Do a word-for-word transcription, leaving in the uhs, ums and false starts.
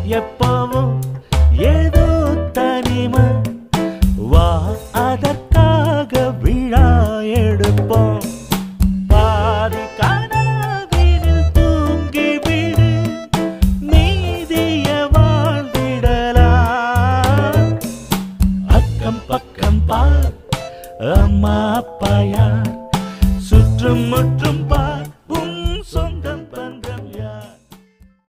எப்பவும் ஏதோ தனிமை வா அதற்காக விழா எடுப்போம் பாதி கனவினில் தூங்கி விடு மீதிய வாழ்ந்திடலாம் அக்கம் பக்கம் பார் அம்மா அப்பா யார் சுற்றும் முற்றும் பார்